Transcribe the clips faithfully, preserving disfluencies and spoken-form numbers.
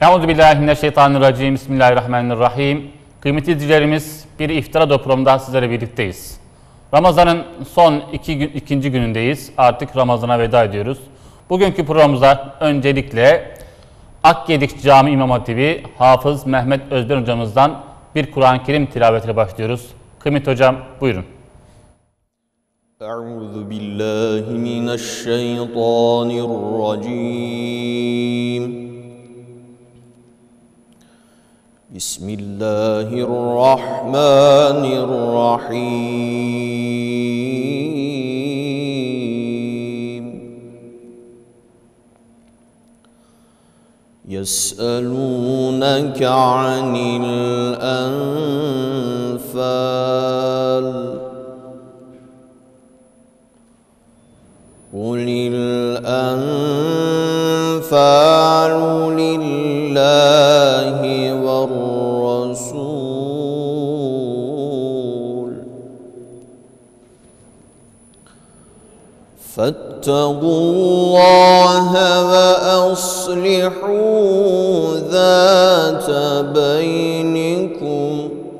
Euzubillahimineşşeytanirracim. Bismillahirrahmanirrahim. Kıymetli izleyicilerimiz, bir İftira programında sizlerle birlikteyiz. Ramazan'ın son iki gün, ikinci günündeyiz. Artık Ramazan'a veda ediyoruz. Bugünkü programımıza öncelikle Akgedik Cami İmam Hatibi Hafız Mehmet Özben hocamızdan bir Kur'an-ı Kerim tilavetiyle başlıyoruz. Kıymetli hocam, buyurun. Euzubillahimineşşeytanirracim. Bismillahirrahmanirrahim. Yes'elûneke anil enfal. Kulil enfalu lillahi ver rasul. Fettakullaha ve aslihu zâte beynikum.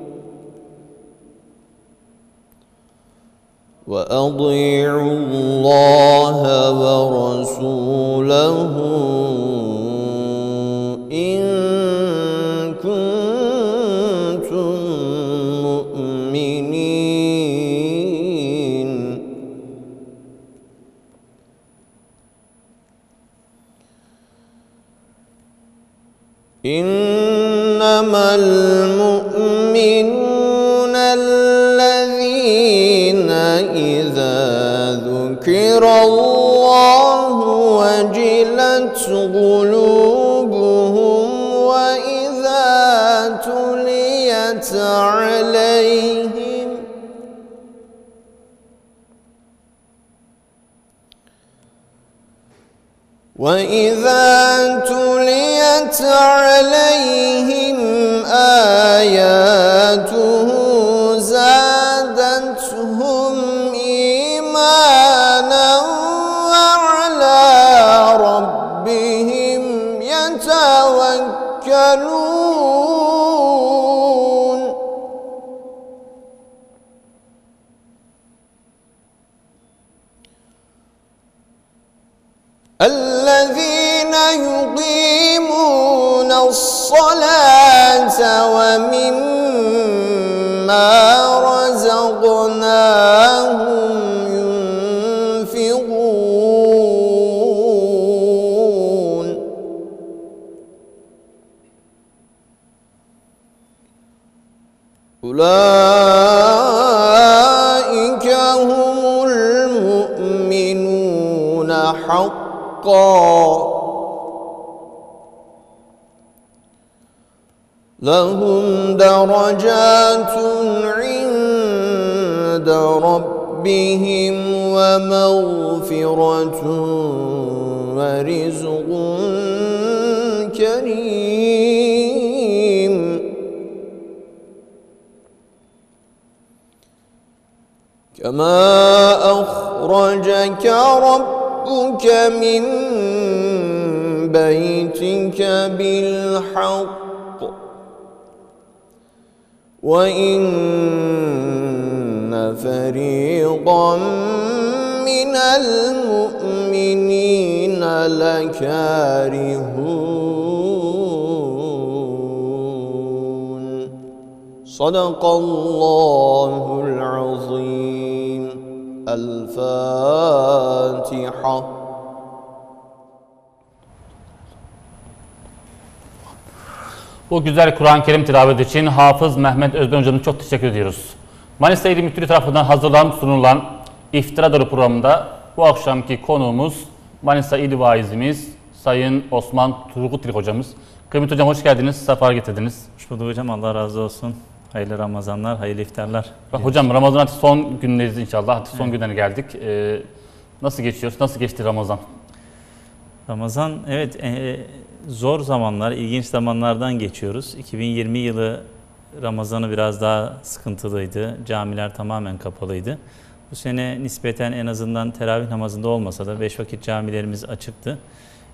وَأَطِيعُوا اللَّهَ وَرَسُولَهُ إِن كُنتُم مُّؤْمِنِينَ. إِنَّمَا الْمُؤْمِنُونَ الَّذِينَ إِذَا ذُكِرَ اللَّهُ وَجِلَتْ قُلُوبُهُمْ وَإِذَا تُلِيَتْ عَلَيْهِمْ وَإِذَا تُلِيَتْ عَلَيْهِمْ آيَاتُهُ زادتهم إيمانا وعلى ربهم يتوكلون. الذين يقيمون الصلاة ومما رزقناهم ينفقون. أولئك هم المؤمنون حقا لهم درجات عند ربهم ومغفرة ورزق كريم. كما أخرجك ربك من بيتك بالحق وإن فريقا من المؤمنين لكارهون. صدق الله العظيم. الفاتحة. Bu güzel Kur'an-ı Kerim tilaveti için Hafız Mehmet Özben hocamıza çok teşekkür ediyoruz. Manisa İl Müftülüğü tarafından hazırlanıp sunulan İftira Doğru programında bu akşamki konuğumuz Manisa İl Vaizimiz Sayın Osman Turgutlu hocamız. Kıymetli hocam, hoş geldiniz, sefa getirdiniz. Hoş bulduk hocam, Allah razı olsun. Hayırlı Ramazanlar, hayırlı iftarlar. Bak hocam, Ramazan'ın son günleriz inşallah. Artık son evet. günlerine geldik. Ee, nasıl geçiyoruz? Nasıl geçti Ramazan? Ramazan, evet e, zor zamanlar, ilginç zamanlardan geçiyoruz. iki bin yirmi yılı Ramazan'ı biraz daha sıkıntılıydı. Camiler tamamen kapalıydı. Bu sene nispeten en azından teravih namazında olmasa da beş vakit camilerimiz açıktı.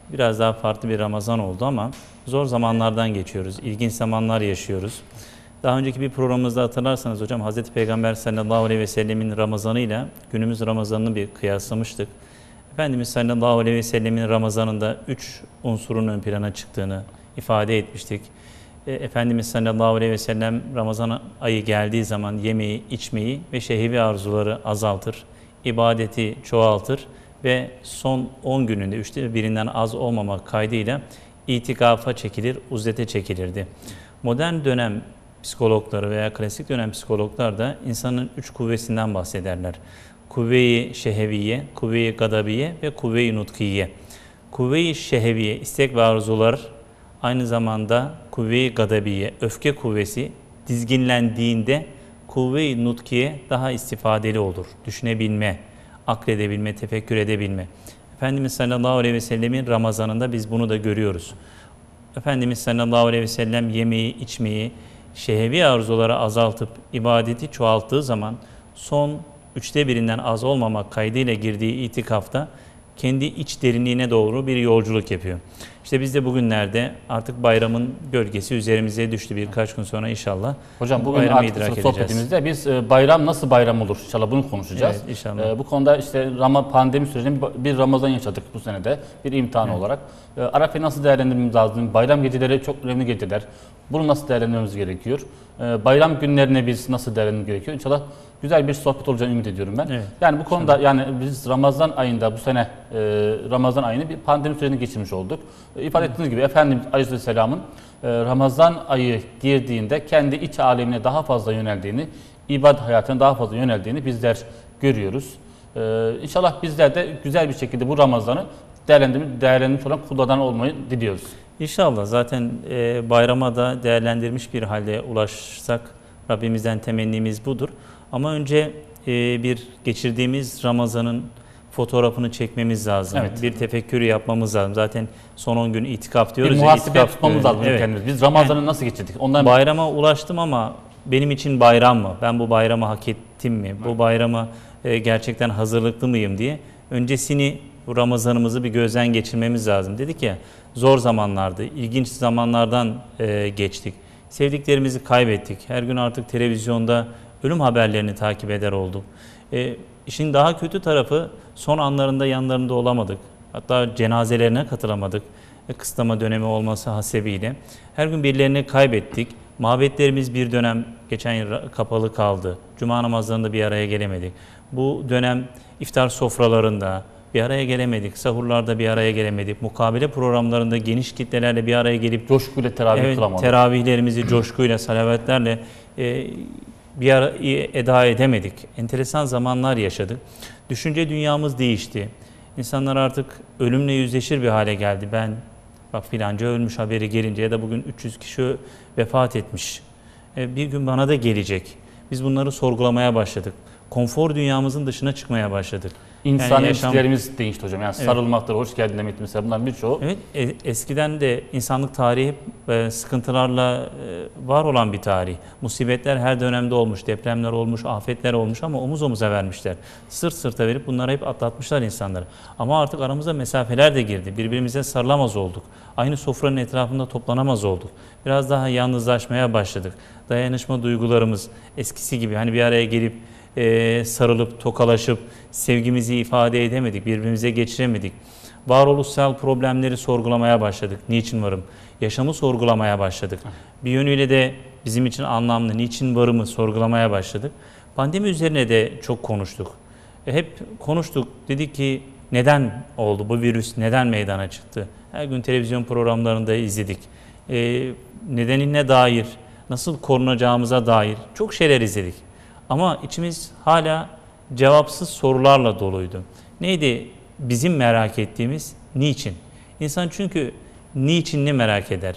biraz daha farklı bir Ramazan oldu ama zor zamanlardan geçiyoruz. İlginç zamanlar yaşıyoruz. Daha önceki bir programımızda hatırlarsanız hocam Hazreti Peygamber sallallahu aleyhi ve sellemin Ramazanı ile günümüz Ramazanını bir kıyaslamıştık. Efendimiz sallallahu aleyhi ve sellemin Ramazanında üç unsurun ön plana çıktığını ifade etmiştik. Efendimiz sallallahu aleyhi ve sellem Ramazan ayı geldiği zaman yemeği, içmeyi ve şehvi arzuları azaltır, ibadeti çoğaltır ve son on gününde üçte birinden az olmamak kaydıyla itikafa çekilir, uzlete çekilirdi. Modern dönem psikologları veya klasik dönem psikologlar da insanın üç kuvvesinden bahsederler. Kuvve-i şeheviye, kuvve-i gadabiye ve kuvve-i nutkiye. Kuvve-i şeheviye, istek ve arzular, aynı zamanda kuvve-i gadabiye, öfke kuvvesi dizginlendiğinde kuvve-i nutkiye daha istifadeli olur. Düşünebilme, akledebilme, tefekkür edebilme. Efendimiz sallallahu aleyhi ve sellemin Ramazanında biz bunu da görüyoruz. Efendimiz sallallahu aleyhi ve sellem yemeği, içmeyi, şehvi arzuları azaltıp ibadeti çoğalttığı zaman son üçte birinden az olmamak kaydıyla girdiği itikafta kendi iç derinliğine doğru bir yolculuk yapıyor. İşte biz de bugünlerde artık bayramın gölgesi üzerimize düştü, birkaç gün sonra inşallah. Hocam bugün bayramı artık idrak sohbetimizde biz bayram nasıl bayram olur inşallah bunu konuşacağız. Evet, inşallah. Bu konuda işte Ramazan pandemi sürecinde bir Ramazan yaşadık bu senede bir imtihan evet. olarak. Arafa'yı nasıl değerlendirmemiz lazım? Bayram geceleri çok önemli geceler. Bunu nasıl değerlendirmemiz gerekiyor? Bayram günlerine biz nasıl değerlendirmemiz gerekiyor? İnşallah güzel bir sohbet olacağını ümit ediyorum ben. Evet. Yani bu konuda yani biz Ramazan ayında bu sene e, Ramazan ayını bir pandemi sürecini geçirmiş olduk. E, ifade evet. ettiğiniz gibi Efendimiz Aleyhisselam'ın e, Ramazan ayı girdiğinde kendi iç alemine daha fazla yöneldiğini, ibadet hayatına daha fazla yöneldiğini bizler görüyoruz. E, İnşallah bizler de güzel bir şekilde bu Ramazan'ı değerlendirmiş, değerlendirmiş olan kullardan olmayı diliyoruz. İnşallah zaten e, bayrama da değerlendirmiş bir halde ulaşsak Rabbimizden temennimiz budur. Ama önce e, bir geçirdiğimiz Ramazan'ın fotoğrafını çekmemiz lazım. Evet. Bir tefekkür yapmamız lazım. Zaten son on gün itikaf diyoruz. Bir muhasebe itikaf tutmamız lazım evet. kendimiz. Biz Ramazan'ı yani, nasıl geçirdik? Ondan bayrama ulaştım ama benim için bayram mı? Ben bu bayramı hak ettim mi? Evet. Bu bayrama e, gerçekten hazırlıklı mıyım diye öncesini bu Ramazan'ımızı bir gözden geçirmemiz lazım. Dedik ya zor zamanlardı, ilginç zamanlardan e, geçtik. Sevdiklerimizi kaybettik. Her gün artık televizyonda ölüm haberlerini takip eder olduk. E, işin daha kötü tarafı son anlarında yanlarında olamadık. Hatta cenazelerine katılamadık. E, kısıtlama dönemi olması hasebiyle. Her gün birilerini kaybettik. Mabetlerimiz bir dönem geçen yıl kapalı kaldı. Cuma namazlarında bir araya gelemedik. Bu dönem iftar sofralarında bir araya gelemedik. Sahurlarda bir araya gelemedik. Mukabele programlarında geniş kitlelerle bir araya gelip coşkuyla teravih evet, kılamadık. Teravihlerimizi coşkuyla, salavetlerle e, bir ara eda edemedik. Enteresan zamanlar yaşadık. Düşünce dünyamız değişti. İnsanlar artık ölümle yüzleşir bir hale geldi. Ben bak filanca ölmüş haberi gelince ya da bugün üç yüz kişi vefat etmiş. E, bir gün bana da gelecek. Biz bunları sorgulamaya başladık. Konfor dünyamızın dışına çıkmaya başladık. İnsan yani yaşam... ilişkilerimiz değişti hocam. Yani evet. sarılmaktır, hoş geldin demek mesela bunların birçoğu. Evet, eskiden de insanlık tarihi hep sıkıntılarla var olan bir tarih. Musibetler her dönemde olmuş, depremler olmuş, afetler olmuş ama omuz omuza vermişler. Sırt sırta verip bunları hep atlatmışlar insanları. Ama artık aramıza mesafeler de girdi. Birbirimize sarılamaz olduk. Aynı sofranın etrafında toplanamaz olduk. Biraz daha yalnızlaşmaya başladık. Dayanışma duygularımız eskisi gibi hani bir araya gelip Ee, sarılıp, tokalaşıp, sevgimizi ifade edemedik, birbirimize geçiremedik. Varoluşsal problemleri sorgulamaya başladık. Niçin varım? Yaşamı sorgulamaya başladık. Bir yönüyle de bizim için anlamlı, niçin varımı sorgulamaya başladık. Pandemi üzerine de çok konuştuk. E, hep konuştuk, dedik ki neden oldu, bu virüs neden meydana çıktı? Her gün televizyon programlarında izledik. E, nedenine dair, nasıl korunacağımıza dair çok şeyler izledik. Ama içimiz hala cevapsız sorularla doluydu. Neydi bizim merak ettiğimiz? Niçin? İnsan çünkü niçinini merak eder.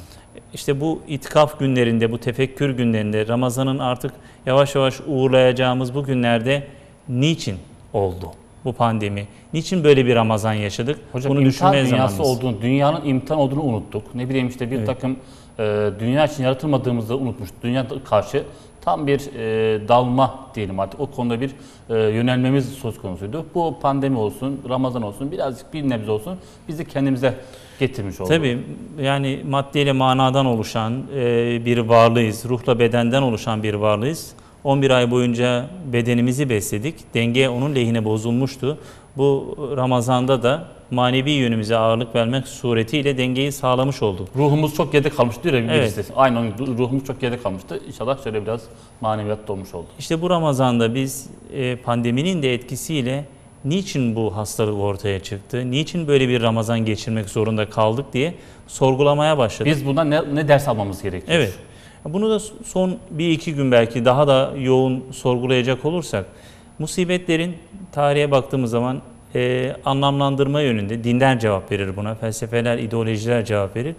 İşte bu itikaf günlerinde, bu tefekkür günlerinde, Ramazan'ın artık yavaş yavaş uğurlayacağımız bu günlerde niçin oldu bu pandemi? Niçin böyle bir Ramazan yaşadık? Hocam bunu imtihan dünyası olduğunu, dünyanın imtihan olduğunu unuttuk. Ne bileyim işte bir evet. takım e, dünya için yaratılmadığımızı unutmuş. Dünya karşı tam bir e, dalma diyelim artık. O konuda bir e, yönelmemiz söz konusuydu. Bu pandemi olsun, Ramazan olsun, birazcık bir nebze olsun bizi kendimize getirmiş oldu. Tabii yani maddeyle manadan oluşan e, bir varlığız. Ruhla bedenden oluşan bir varlığız. on bir ay boyunca bedenimizi besledik. Denge onun lehine bozulmuştu. Bu Ramazan'da da manevi yönümüze ağırlık vermek suretiyle dengeyi sağlamış olduk. Ruhumuz çok geride kalmıştı diyor ya Evet. birisi. Aynen onun ruhumuz çok geride kalmıştı. İnşallah şöyle biraz maneviyat dolmuş oldu. İşte bu Ramazan'da biz e, pandeminin de etkisiyle niçin bu hastalık ortaya çıktı, niçin böyle bir Ramazan geçirmek zorunda kaldık diye sorgulamaya başladık. Biz bundan ne, ne ders almamız gerekiyor? Evet. Bunu da son bir iki gün belki daha da yoğun sorgulayacak olursak, musibetlerin tarihe baktığımız zaman e, anlamlandırma yönünde dinler cevap verir buna, felsefeler, ideolojiler cevap verir.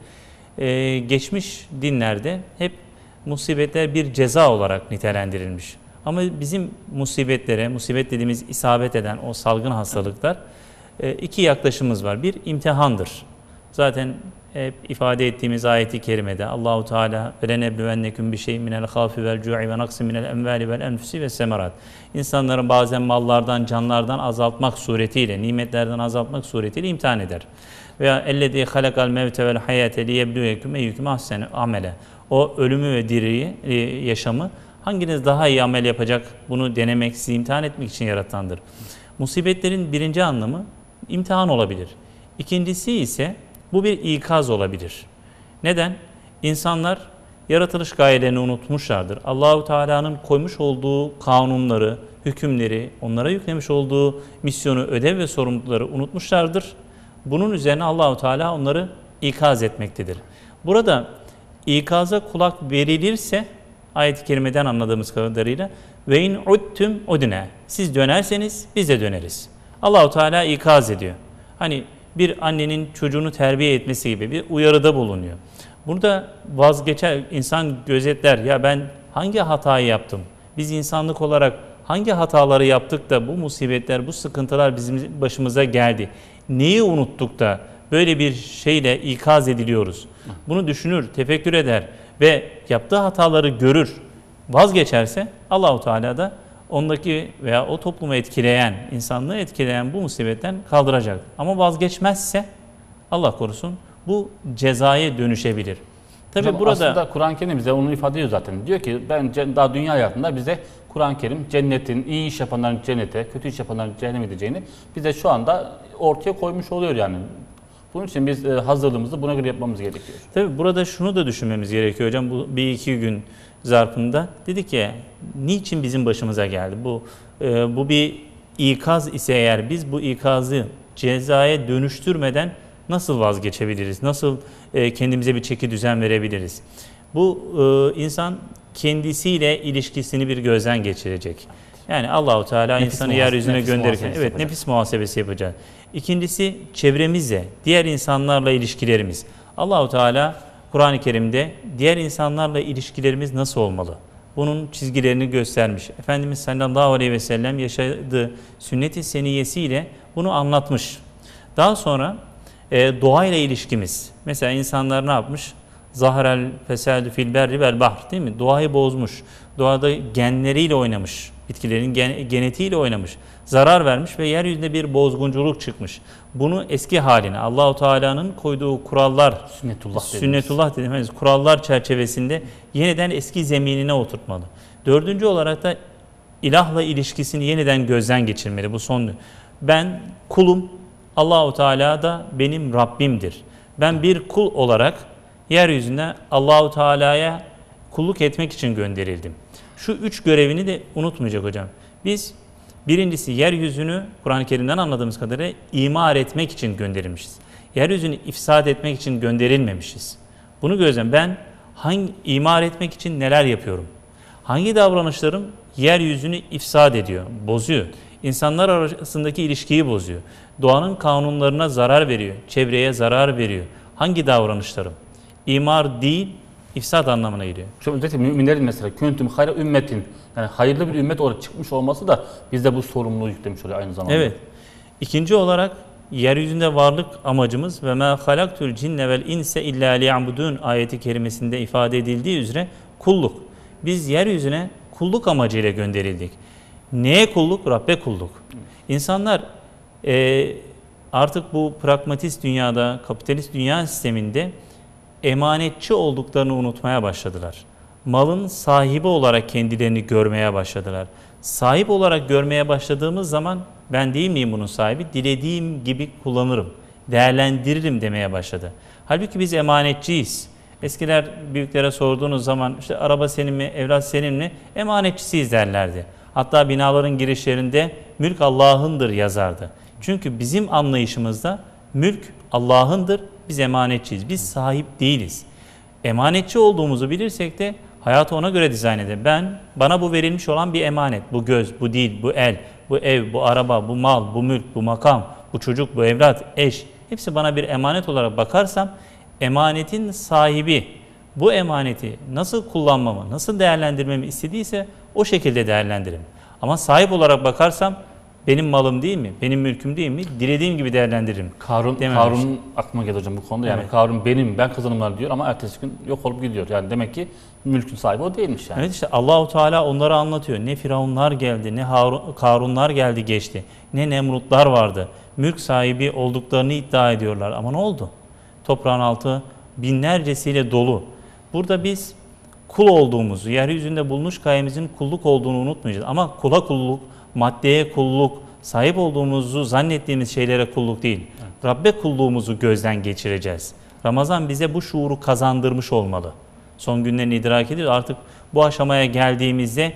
E, geçmiş dinlerde hep musibetler bir ceza olarak nitelendirilmiş. Ama bizim musibetlere, musibet dediğimiz isabet eden o salgın hastalıklar e, iki yaklaşımımız var. Bir imtihandır. Zaten hep ifade ettiğimiz ayeti kerimede Allahu Teala velenebluvennekum bi şey'in minel hafi vel cu'i ve naqsin minel emvali vel enfusi ve semerat. İnsanların bazen mallardan, canlardan azaltmak suretiyle, nimetlerden azaltmak suretiyle imtihan eder. Veya ellezî halakal mevte vel hayate liyebluvekum eyyukum ahsenu amele. O ölümü ve diriyi, yaşamı hanginiz daha iyi amel yapacak bunu denemek, sizi imtihan etmek için yaratandır. Musibetlerin birinci anlamı imtihan olabilir. İkincisi ise bu bir ikaz olabilir. Neden? İnsanlar yaratılış gayelerini unutmuşlardır. Allahu Teala'nın koymuş olduğu kanunları, hükümleri, onlara yüklemiş olduğu misyonu, ödev ve sorumlulukları unutmuşlardır. Bunun üzerine Allahu Teala onları ikaz etmektedir. Burada ikaza kulak verilirse ayet-i kerimeden anladığımız kadarıyla ve in udtum udne. Siz dönerseniz biz de döneriz. Allahu Teala ikaz ediyor. Hani bir annenin çocuğunu terbiye etmesi gibi bir uyarıda bulunuyor. Burada vazgeçer insan gözetler. Ya ben hangi hatayı yaptım? Biz insanlık olarak hangi hataları yaptık da bu musibetler, bu sıkıntılar bizim başımıza geldi? Neyi unuttuk da böyle bir şeyle ikaz ediliyoruz? Bunu düşünür, tefekkür eder ve yaptığı hataları görür, vazgeçerse Allahu Teala da ondaki veya o toplumu etkileyen, insanlığı etkileyen bu musibetten kaldıracak. Ama vazgeçmezse Allah korusun bu cezaya dönüşebilir. Tabii Hocam, burada aslında Kur'an-ı Kerim bize onu ifade ediyor zaten. Diyor ki ben daha dünya hayatında bize Kur'an-ı Kerim cennetin, iyi iş yapanların cennete, kötü iş yapanların cehenneme gideceğini bize şu anda ortaya koymuş oluyor yani. Bunun için biz hazırlığımızı buna göre yapmamız gerekiyor. Tabii burada şunu da düşünmemiz gerekiyor hocam. Bu bir iki gün zarfında dedik ya niçin bizim başımıza geldi? Bu e, bu bir ikaz ise eğer biz bu ikazı cezaya dönüştürmeden nasıl vazgeçebiliriz? Nasıl e, kendimize bir çeki düzen verebiliriz? Bu e, insan kendisiyle ilişkisini bir gözden geçirecek. Yani Allahu Teala Nefis insanı muhas- yeryüzüne nefis gönderirken muhasebesi evet yapacak. nefis muhasebesi yapacak. İkincisi çevremizle, diğer insanlarla ilişkilerimiz. Allahu Teala Kur'an-ı Kerim'de diğer insanlarla ilişkilerimiz nasıl olmalı? Bunun çizgilerini göstermiş. Efendimiz sallallahu aleyhi ve sellem yaşadığı sünnet-i seniyesiyle bunu anlatmış. Daha sonra e, doğayla ilişkimiz. Mesela insanlar ne yapmış? Zahrel fesadü fil berri vel bahr, değil mi? Doğayı bozmuş. Doğada genleriyle oynamış. Bitkilerin gen genetiğiyle oynamış. Zarar vermiş ve yeryüzünde bir bozgunculuk çıkmış. Bunu eski haline, Allahu Teala'nın koyduğu kurallar, Sünnetullah dediğimiz. sünnetullah dediğimiz kurallar çerçevesinde yeniden eski zeminine oturtmalı. Dördüncü olarak da ilahla ilişkisini yeniden gözden geçirmeli. Bu son. Ben kulum, Allahu Teala da benim Rabbimdir. Ben bir kul olarak yeryüzüne Allahu Teala'ya kulluk etmek için gönderildim. Şu üç görevini de unutmayacak hocam. Biz birincisi yeryüzünü Kur'an-ı Kerim'den anladığımız kadarıyla imar etmek için gönderilmişiz. Yeryüzünü ifsad etmek için gönderilmemişiz. Bunu gözlem. Ben hangi imar etmek için neler yapıyorum? Hangi davranışlarım yeryüzünü ifsad ediyor, bozuyor? İnsanlar arasındaki ilişkiyi bozuyor. Doğanın kanunlarına zarar veriyor, çevreye zarar veriyor. Hangi davranışlarım? İmar değil, ifsad anlamına geliyor. Şu özellikle müminlerin mesela küntüm hayra ümmetin, yani hayırlı bir ümmet olarak çıkmış olması da bizde bu sorumluluğu yüklemiş oluyor aynı zamanda. Evet. İkinci olarak yeryüzünde varlık amacımız ve mâ halaktul cinne vel inse illâ liya'budûn ayeti kerimesinde ifade edildiği üzere kulluk. Biz yeryüzüne kulluk amacıyla gönderildik. Neye kulluk? Rabbe kulluk. İnsanlar e, artık bu pragmatist dünyada, kapitalist dünya sisteminde emanetçi olduklarını unutmaya başladılar. Malın sahibi olarak kendilerini görmeye başladılar. Sahip olarak görmeye başladığımız zaman ben değil miyim bunun sahibi? Dilediğim gibi kullanırım, değerlendiririm demeye başladı. Halbuki biz emanetçiyiz. Eskiler büyüklere sorduğunuz zaman işte araba senin mi, evlat senin mi? Emanetçisiyiz derlerdi. Hatta binaların girişlerinde mülk Allah'ındır yazardı. Çünkü bizim anlayışımızda mülk Allah'ındır, biz emanetçiyiz. Biz sahip değiliz. Emanetçi olduğumuzu bilirsek de hayatı ona göre dizayn eder. Ben, bana bu verilmiş olan bir emanet. Bu göz, bu dil, bu el, bu ev, bu araba, bu mal, bu mülk, bu makam, bu çocuk, bu evlat, eş. Hepsi bana bir emanet olarak bakarsam, emanetin sahibi bu emaneti nasıl kullanmamı, nasıl değerlendirmemi istediyse o şekilde değerlendiririm. Ama sahip olarak bakarsam benim malım değil mi, benim mülküm değil mi, dilediğim gibi değerlendiririm. Karun, Karun aklıma geldi hocam bu konuda. Yani evet. Karun benim, ben kazanımlar diyor ama ertesi gün yok olup gidiyor. Yani demek ki mülkün sahibi o değilmiş yani. Evet işte Allahu Teala onları anlatıyor. Ne Firavunlar geldi, ne Harun, Karunlar geldi geçti, ne Nemrutlar vardı. Mülk sahibi olduklarını iddia ediyorlar ama ne oldu? Toprağın altı binlercesiyle dolu. Burada biz kul olduğumuzu, yeryüzünde bulunuş gayemizin kulluk olduğunu unutmayacağız. Ama kula kulluk, maddeye kulluk, sahip olduğumuzu zannettiğimiz şeylere kulluk değil. Evet. Rabbe kulluğumuzu gözden geçireceğiz. Ramazan bize bu şuuru kazandırmış olmalı. Son günlerini idrak ediyoruz. Artık bu aşamaya geldiğimizde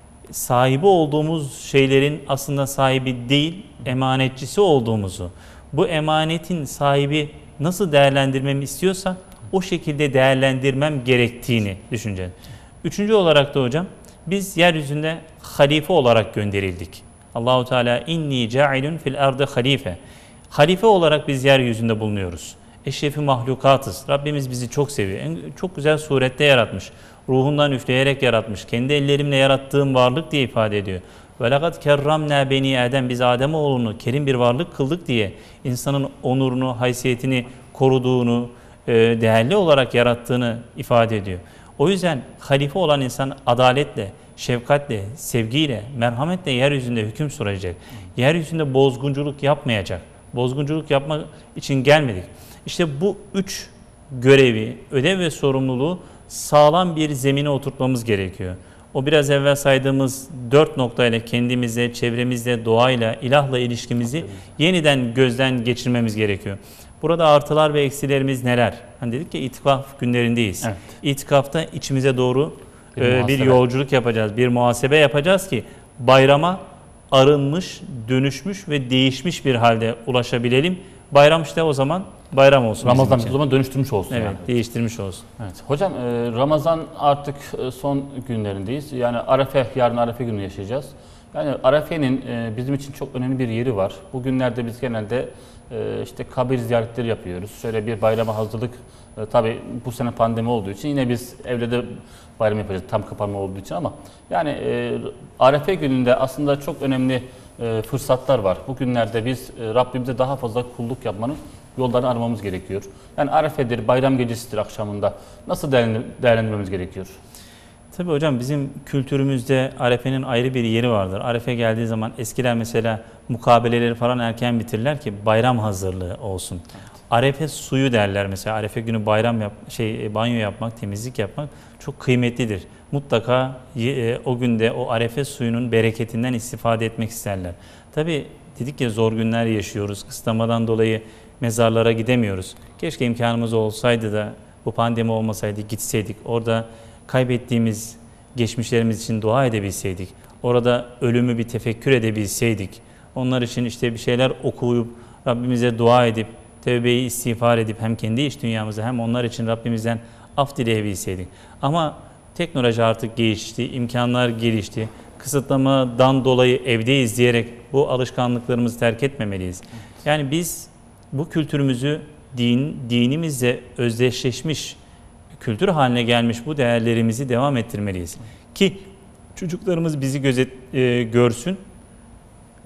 sahibi olduğumuz şeylerin aslında sahibi değil, emanetçisi olduğumuzu, bu emanetin sahibi nasıl değerlendirmemi istiyorsa o şekilde değerlendirmem gerektiğini düşüneceğiz. Üçüncü olarak da hocam biz yeryüzünde halife olarak gönderildik. Allahu Teala inni ca'ilun fil ardı halife. Halife olarak biz yeryüzünde bulunuyoruz. Eşrefi mahlukatız. Rabbimiz bizi çok seviyor. En, çok güzel surette yaratmış. Ruhundan üfleyerek yaratmış. Kendi ellerimle yarattığım varlık diye ifade ediyor. Ve lekad kerramna beni Adem, biz Ademoğlunu kerim bir varlık kıldık diye insanın onurunu, haysiyetini koruduğunu, değerli olarak yarattığını ifade ediyor. O yüzden halife olan insan adaletle, şefkatle, sevgiyle, merhametle yeryüzünde hüküm sürecek. Yeryüzünde bozgunculuk yapmayacak. Bozgunculuk yapmak için gelmedik. İşte bu üç görevi, ödev ve sorumluluğu sağlam bir zemine oturtmamız gerekiyor. O biraz evvel saydığımız dört noktayla kendimizle, çevremizle, doğayla, ilahla ilişkimizi yeniden gözden geçirmemiz gerekiyor. Burada artılar ve eksilerimiz neler? Hani dedik ki itikaf günlerindeyiz. Evet. İtikafta içimize doğru bir, e, bir yolculuk yapacağız, bir muhasebe yapacağız ki bayrama arınmış, dönüşmüş ve değişmiş bir halde ulaşabilelim. Bayram işte o zaman bayram olsun. Ramazan o zaman dönüştürmüş olsun. Evet, yani. Değiştirmiş olsun. Evet. Hocam e, Ramazan artık e, son günlerindeyiz. Yani Arefe, yarın Arefe günü yaşayacağız. Yani Arefe'nin e, bizim için çok önemli bir yeri var. Bu günlerde biz genelde e, işte kabir ziyaretleri yapıyoruz. Şöyle bir bayrama hazırlık. E, tabii bu sene pandemi olduğu için yine biz evde de bayram yapacağız. Tam kapanma olduğu için ama yani e, Arefe gününde aslında çok önemli e, fırsatlar var. Bu günlerde biz e, Rabbimize daha fazla kulluk yapmanın yollarını aramamız gerekiyor. Yani Arefe'dir, bayram gecesidir akşamında. Nasıl değerlendirmemiz gerekiyor? Tabii hocam bizim kültürümüzde Arefe'nin ayrı bir yeri vardır. Arefe geldiği zaman eskiler mesela mukabeleleri falan erken bitirirler ki bayram hazırlığı olsun. Evet. Arefe suyu derler mesela. Arefe günü bayram yap, şey banyo yapmak, temizlik yapmak çok kıymetlidir. Mutlaka e, o günde o Arefe suyunun bereketinden istifade etmek isterler. Tabii dedik ya zor günler yaşıyoruz. Kısıtlamadan dolayı mezarlara gidemiyoruz. Keşke imkanımız olsaydı da bu pandemi olmasaydı gitseydik. Orada kaybettiğimiz geçmişlerimiz için dua edebilseydik. Orada ölümü bir tefekkür edebilseydik. Onlar için işte bir şeyler okuyup Rabbimize dua edip tevbeyi istiğfar edip hem kendi iç dünyamıza hem onlar için Rabbimizden af dileyebilseydik. Ama teknoloji artık gelişti, imkanlar gelişti. Kısıtlamadan dolayı evdeyiz diyerek bu alışkanlıklarımızı terk etmemeliyiz. Yani biz bu kültürümüzü din, dinimizle özdeşleşmiş, kültür haline gelmiş bu değerlerimizi devam ettirmeliyiz. Ki çocuklarımız bizi gözet, e, görsün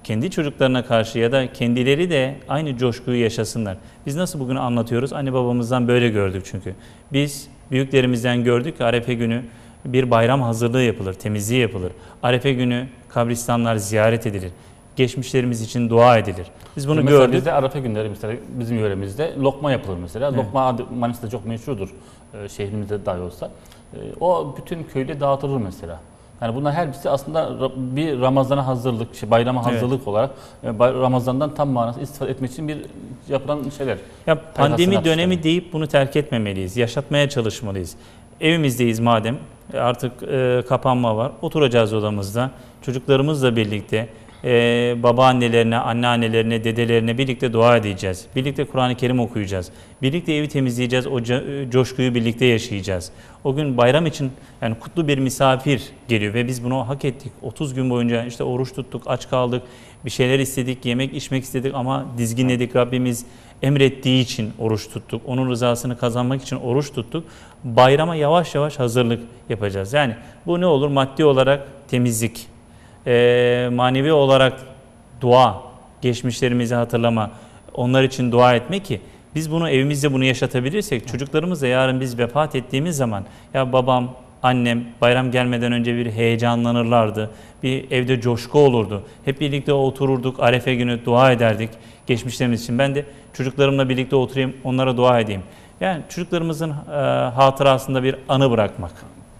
kendi çocuklarına karşı ya da kendileri de aynı coşkuyu yaşasınlar. Biz nasıl bugün anlatıyoruz? Anne babamızdan böyle gördük çünkü. Biz büyüklerimizden gördük ki Arefe günü bir bayram hazırlığı yapılır, temizliği yapılır. Arefe günü kabristanlar ziyaret edilir. Geçmişlerimiz için dua edilir. Biz bunu mesela gördük. Bizde Arefe günleri mesela bizim yöremizde lokma yapılır mesela. Evet. Lokma adı Manisa'da çok meşhurdur. E, şehrimizde dahi olsa. E, o bütün köyde dağıtılır mesela. Yani bunlar her birisi aslında ra- bir Ramazan'a hazırlık, şey, bayrama hazırlık Evet. olarak e, bay- Ramazan'dan tam manası istifade etmek için bir yapılan şeyler. Ya pandemi Hayat dönemi sanatçıları. deyip bunu terk etmemeliyiz. Yaşatmaya çalışmalıyız. Evimizdeyiz madem, e, artık e, kapanma var. Oturacağız odamızda. Çocuklarımızla birlikte e, babaannelerine, anneannelerine, dedelerine birlikte dua edeceğiz. Birlikte Kur'an-ı Kerim okuyacağız. Birlikte evi temizleyeceğiz. O co- coşkuyu birlikte yaşayacağız. O gün bayram için yani kutlu bir misafir geliyor ve biz bunu hak ettik. otuz gün boyunca işte oruç tuttuk, aç kaldık, bir şeyler istedik, yemek içmek istedik ama dizginledik. Rabbimiz emrettiği için oruç tuttuk. Onun rızasını kazanmak için oruç tuttuk. Bayrama yavaş yavaş hazırlık yapacağız. Yani bu ne olur? Maddi olarak temizlik, e, manevi olarak dua, geçmişlerimizi hatırlama, onlar için dua etmek ki biz bunu evimizde bunu yaşatabilirsek çocuklarımız da yarın biz vefat ettiğimiz zaman ya babam, annem bayram gelmeden önce bir heyecanlanırlardı. Bir evde coşku olurdu. Hep birlikte otururduk. Arefe günü dua ederdik geçmişlerimiz için. Ben de çocuklarımla birlikte oturayım, onlara dua edeyim. Yani çocuklarımızın e, hatırasında bir anı bırakmak.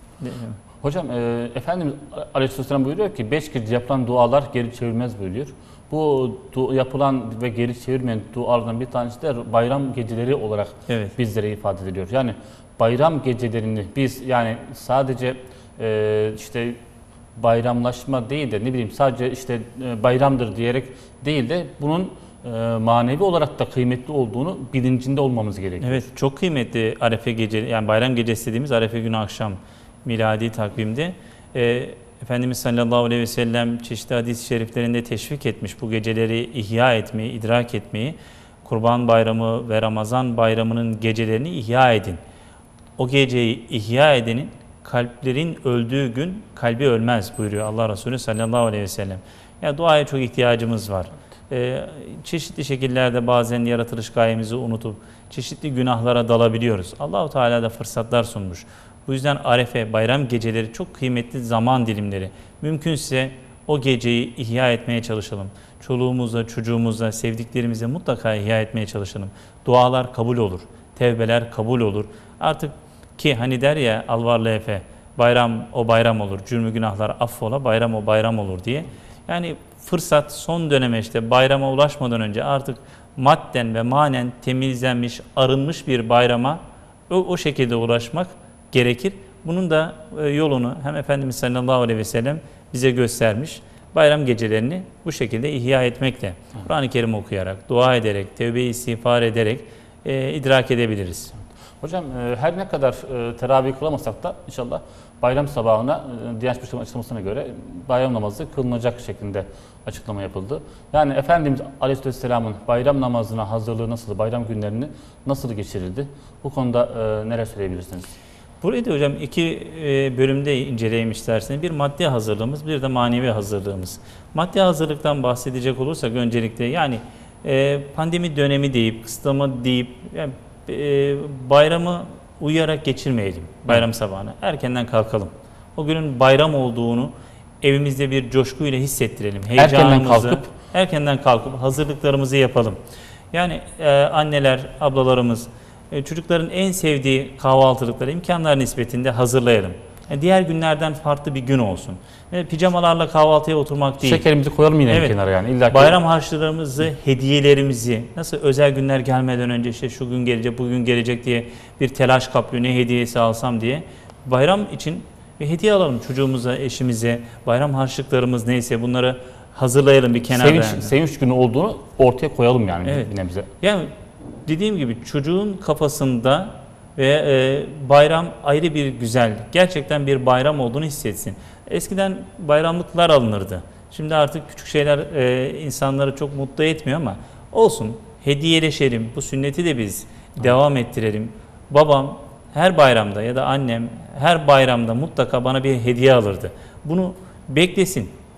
Hocam e, Efendimiz Aleyhisselam buyuruyor ki beş kez yapılan dualar geri çevrilmez buyuruyor. Bu du- yapılan ve geri çevirmeyen dualardan bir tanesi de bayram geceleri olarak Evet. bizlere ifade ediliyor. Yani bayram gecelerini biz yani sadece e, işte bayramlaşma değil de ne bileyim sadece işte e, bayramdır diyerek değil de bunun e, manevi olarak da kıymetli olduğunu bilincinde olmamız gerekiyor. Evet, çok kıymetli Arefe gece, yani bayram gecesi dediğimiz Arefe günü akşam miladi takvimde. E, Efendimiz sallallahu aleyhi ve sellem çeşitli hadis-i şeriflerinde teşvik etmiş bu geceleri ihya etmeyi, idrak etmeyi. Kurban Bayramı ve Ramazan Bayramı'nın gecelerini ihya edin. O geceyi ihya edenin kalplerin öldüğü gün kalbi ölmez buyuruyor Allah Resulü sallallahu aleyhi ve sellem. Ya duaya çok ihtiyacımız var. Ee, çeşitli şekillerde bazen yaratılış gayemizi unutup çeşitli günahlara dalabiliyoruz. Allahu Teala da fırsatlar sunmuş. Bu yüzden Arefe bayram geceleri çok kıymetli zaman dilimleri. Mümkünse o geceyi ihya etmeye çalışalım. Çoluğumuzla, çocuğumuzla, sevdiklerimizle mutlaka ihya etmeye çalışalım. Dualar kabul olur. Tevbeler kabul olur. Artık ki hani der ya Alvarlı Efe, bayram o bayram olur, cürmü günahlar affola, bayram o bayram olur diye. Yani fırsat son döneme işte bayrama ulaşmadan önce artık madden ve manen temizlenmiş, arınmış bir bayrama o, o şekilde ulaşmak gerekir. Bunun da e, yolunu hem Efendimiz sallallahu aleyhi ve sellem bize göstermiş. Bayram gecelerini bu şekilde ihya etmekle, Kur'an-ı Kerim okuyarak, dua ederek, tevbe-i istiğfar ederek e, idrak edebiliriz. Hocam e, her ne kadar e, teravih kılamasak da inşallah bayram sabahına e, Diyanet Başkanı açıklamasına göre bayram namazı kılınacak şeklinde açıklama yapıldı. Yani Efendimiz Aleyhisselam'ın bayram namazına hazırlığı nasıl, bayram günlerini nasıl geçirildi? Bu konuda e, neler söyleyebilirsiniz? Burayı da hocam iki e, bölümde inceleyeyim isterseniz. Bir maddi hazırlığımız, bir de manevi hazırlığımız. Maddi hazırlıktan bahsedecek olursak öncelikle yani e, pandemi dönemi deyip, kısıtlama deyip yani, e, bayramı uyuyarak geçirmeyelim bayram sabahına. Erkenden kalkalım. O günün bayram olduğunu evimizde bir coşkuyla hissettirelim. Erkenden kalkıp erkenden kalkıp hazırlıklarımızı yapalım. Yani e, anneler, ablalarımız e, çocukların en sevdiği kahvaltılıkları imkanlar nispetinde hazırlayalım. Yani diğer günlerden farklı bir gün olsun. E, pijamalarla kahvaltıya oturmak değil. şekerimizi koyalım yine Evet. bir kenara yani. İlla ki Bayram harçlarımızı, hediyelerimizi, nasıl özel günler gelmeden önce işte şu gün gelecek, bugün gelecek diye bir telaş kaplıyor, ne hediyesi alsam diye. Bayram için bir hediye alalım çocuğumuza, eşimize, bayram harçlıklarımız neyse bunları hazırlayalım bir kenara. sevinç, sevinç günü olduğunu ortaya koyalım yani Evet. yine bize. Yani dediğim gibi çocuğun kafasında ve e, bayram ayrı bir güzel, gerçekten bir bayram olduğunu hissetsin. Eskiden bayramlıklar alınırdı. Şimdi artık küçük şeyler e, insanları çok mutlu etmiyor ama olsun, hediyeleşelim. Bu sünneti de biz devam ettirelim. Babam her bayramda ya da annem her bayramda mutlaka bana bir hediye alırdı. Bunu beklesin.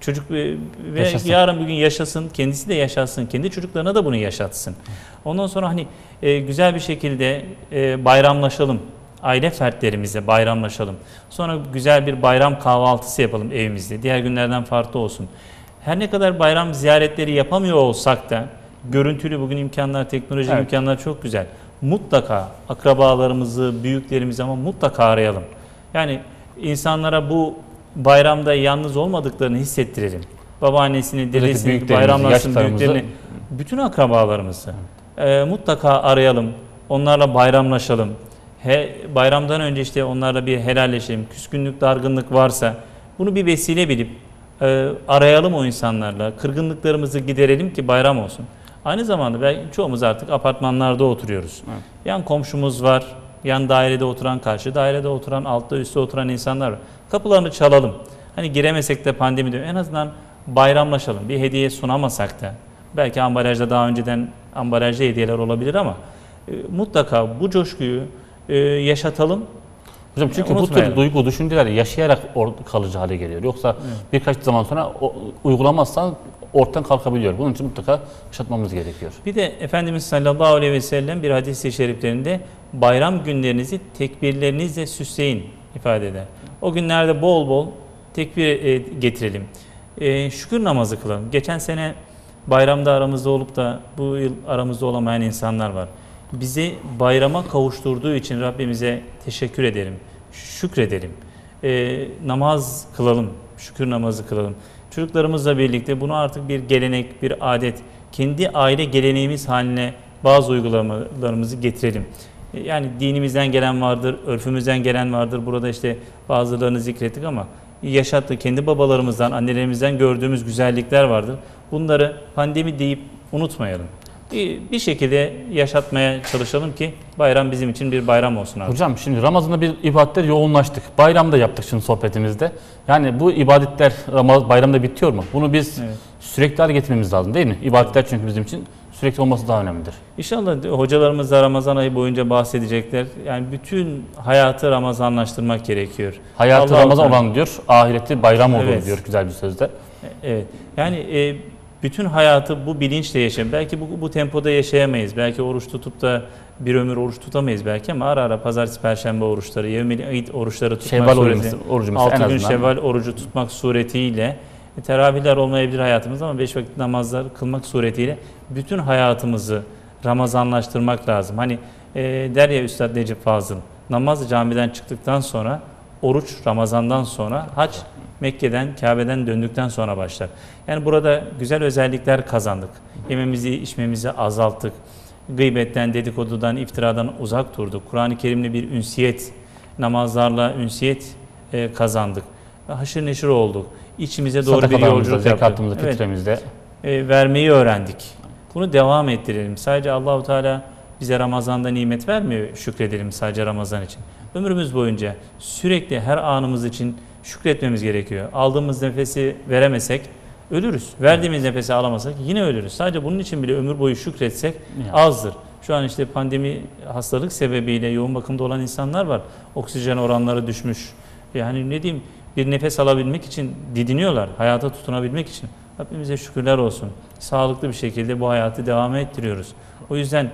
Çocuk ve ve Yaşasın. yarın bir gün yaşasın, kendisi de yaşatsın, kendi çocuklarına da bunu yaşatsın. Ondan sonra hani e, güzel bir şekilde e, bayramlaşalım. Aile fertlerimize bayramlaşalım. Sonra güzel bir bayram kahvaltısı yapalım evimizde. Diğer günlerden farklı olsun. Her ne kadar bayram ziyaretleri yapamıyor olsak da görüntülü bugün imkanlar, teknolojik Evet. imkanlar çok güzel. Mutlaka akrabalarımızı, büyüklerimizi ama mutlaka arayalım. Yani insanlara bu bayramda yalnız olmadıklarını hissettirelim. Babaannesini, dedesini, büyüklerimizi, bayramlaşsın, yaşlılarımızı- büyüklerini, bütün akrabalarımızı e, mutlaka arayalım. Onlarla bayramlaşalım. He, bayramdan önce işte onlarla bir helalleşelim. Küskünlük, dargınlık varsa bunu bir vesile bilip e, arayalım o insanlarla. Kırgınlıklarımızı giderelim ki bayram olsun. Aynı zamanda belki çoğumuz artık apartmanlarda oturuyoruz. Evet. Yan komşumuz var. Yan dairede oturan, karşı dairede oturan, altta üstte oturan insanlar var. Kapılarını çalalım. Hani giremesek de pandemide en azından bayramlaşalım. Bir hediye sunamasak da. Belki ambalajda daha önceden ambalajlı hediyeler olabilir ama e, mutlaka bu coşkuyu e, yaşatalım. Hocam çünkü bu tür Unutmayalım. duygu, düşünceler yaşayarak or- kalıcı hale geliyor. Yoksa birkaç zaman sonra o, uygulamazsan ortadan kalkabiliyor. Bunun için mutlaka yaşatmamız gerekiyor. Bir de Efendimiz sallallahu aleyhi ve sellem bir hadis-i şeriflerinde bayram günlerinizi tekbirlerinizle süsleyin ifade eder. O günlerde bol bol tekbir e, getirelim. E, şükür namazı kılalım. Geçen sene bayramda aramızda olup da bu yıl aramızda olamayan insanlar var. Bizi bayrama kavuşturduğu için Rabbimize teşekkür edelim, şükredelim. E, namaz kılalım, şükür namazı kılalım. Çocuklarımızla birlikte bunu artık bir gelenek, bir adet, kendi aile geleneğimiz haline bazı uygulamalarımızı getirelim. E, yani dinimizden gelen vardır, örfümüzden gelen vardır. Burada işte bazılarını zikrettik ama yaşattığı kendi babalarımızdan, annelerimizden gördüğümüz güzellikler vardır. Bunları pandemi deyip unutmayalım. Bir şekilde yaşatmaya çalışalım ki bayram bizim için bir bayram olsun abi. Hocam şimdi Ramazan'da bir ibadetler yoğunlaştık. Bayramda yaptık şimdi sohbetimizde. Yani bu ibadetler Ramazan bayramda bitiyor mu? Bunu biz Evet. sürekli hale getirmemiz lazım değil mi? İbadetler çünkü bizim için sürekli olması daha önemlidir. İnşallah hocalarımız da Ramazan ayı boyunca bahsedecekler. Yani bütün hayatı Ramazanlaştırmak gerekiyor. Hayatı Allah-u Ramazan Teala- olan diyor, ahireti bayram olur Evet. diyor güzel bir sözde. Evet. Yani e, bütün hayatı bu bilinçle yaşayalım. Belki bu, bu tempoda yaşayamayız. Belki oruç tutup da bir ömür oruç tutamayız belki ama ara ara pazartesi, perşembe oruçları, yevmil id oruçları tutmak Şevval suretiyle, orucumuz, orucumuz en altı gün azından. şevval orucu tutmak suretiyle, e, teravihler olmayabilir hayatımızda ama beş vakit namazlar kılmak suretiyle bütün hayatımızı Ramazanlaştırmak lazım. Hani e, der ya Üstad Necip Fazıl, namaz camiden çıktıktan sonra, oruç Ramazan'dan sonra, hac Mekke'den, Kabe'den döndükten sonra başlar. Yani burada güzel özellikler kazandık. Yememizi, içmemizi azalttık. Gıybetten, dedikodudan, iftiradan uzak durduk. Kur'an-ı Kerim'le bir ünsiyet, namazlarla ünsiyet e, kazandık. Haşır neşir olduk. İçimize doğru bir Sadakalarımızda, yolculuk yaptık. zekatımızda, Evet, fitremizde. e, vermeyi öğrendik. Bunu devam ettirelim. Sadece Allahu Teala bize Ramazan'da nimet vermiyor, şükredelim sadece Ramazan için. Ömrümüz boyunca sürekli her anımız için şükretmemiz gerekiyor. Aldığımız nefesi veremesek ölürüz. Verdiğimiz nefesi alamasak yine ölürüz. Sadece bunun için bile ömür boyu şükretsek Yani. azdır. Şu an işte pandemi hastalık sebebiyle yoğun bakımda olan insanlar var. Oksijen oranları düşmüş. Yani ne diyeyim, bir nefes alabilmek için didiniyorlar. Hayata tutunabilmek için. Rabbimize şükürler olsun. Sağlıklı bir şekilde bu hayatı devam ettiriyoruz. O yüzden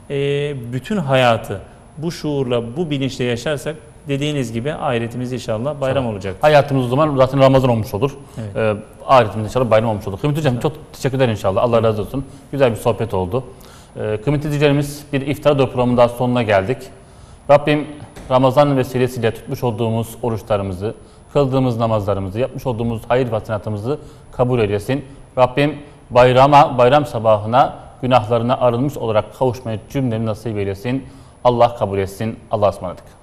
e, bütün hayatı bu şuurla, bu bilinçle yaşarsak dediğiniz gibi ahiretimiz inşallah bayram olacak. Hayatımız o zaman zaten Ramazan olmuş olur. Evet. Ee, ahiretimiz inşallah bayram olmuş olur. Kıymetli hocam çok teşekkürler inşallah. Allah razı olsun. Güzel bir sohbet oldu. Ee, kıymetli izleyicilerimiz bir İftara Doğru programının daha sonuna geldik. Rabbim Ramazan vesilesiyle tutmuş olduğumuz oruçlarımızı, kıldığımız namazlarımızı, yapmış olduğumuz hayır ve hasenatımızı kabul eylesin. Rabbim bayrama, bayram sabahına günahlarına arınmış olarak kavuşmayı cümlemizi nasip eylesin. Allah kabul etsin. Allah'a ısmarladık.